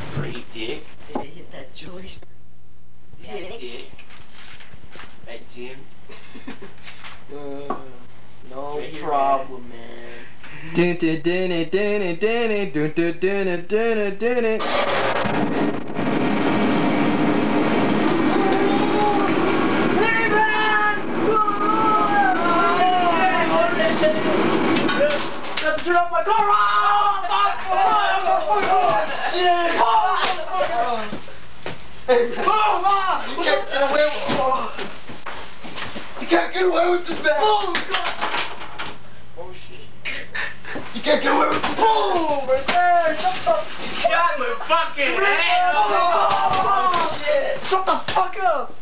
Free dick. Did I hit that joystick? Dick. Right, Jim? No Right here, problem, man. Dun dun dun dun dun dun dun dun dun dun. Turn off my car! Shit! You can't get away with You can't get away with this, man! Oh, shit. You can't get away with this! Boom! Right there! Shut the Shut my fucking head! Oh, shit! Shut the fuck up!